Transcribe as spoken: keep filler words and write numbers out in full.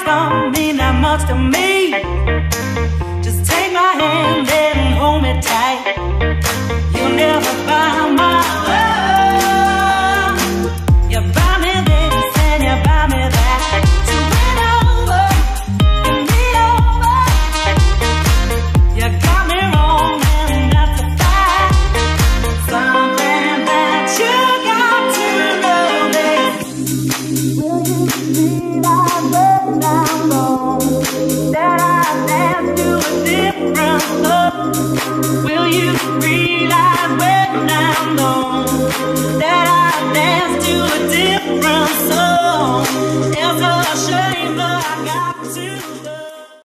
words don't mean that much to me. Just take my hand and hold me tight. You'll never buy my love. You buy me this and you buy me that. So win over, win me over. You got me wrong and that's a fact. Something that you got to know is, will you realize when I'm wrong, that I dance to a different love? Will you realize when I'm gone, that I dance to a different song? It's a shame, but I got to go.